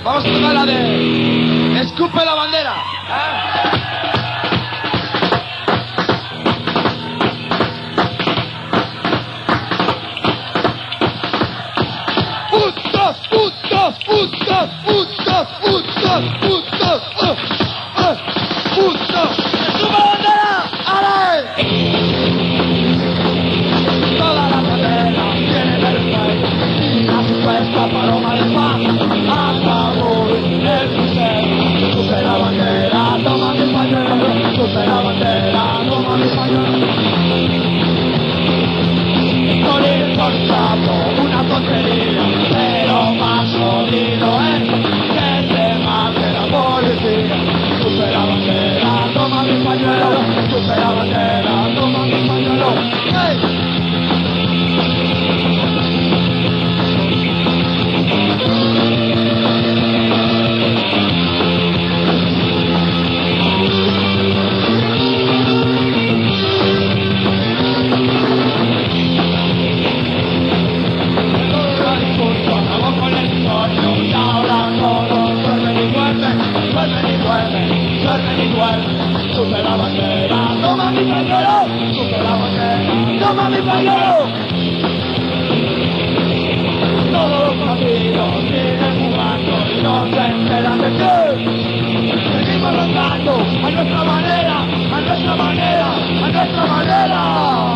Vamos a tocar la de escupe la bandera. Putos, putos, putos, putos, putos, putos, putos. ¡Escupe la bandera! ¡Ale! Toda la bandera tiene vergüenza y la supuesta paloma de paz hasta morir el crucero. Escupe la bandera, toma mi pañuelo. Escupe la bandera, toma mi pañuelo. Morir por sapo, una tontería, pero más jodido es que te mate la policía. Escupe la bandera, toma mi pañuelo. Escupe la bandera, toma mi pañuelo. ¡Hey! Escupe la bandera, toma mi pañuelo. Escupe la bandera, toma mi pañuelo. Todos los partidos siguen jugando y no se enteran de qué. Seguimos rondando a nuestra manera, a nuestra manera, a nuestra manera.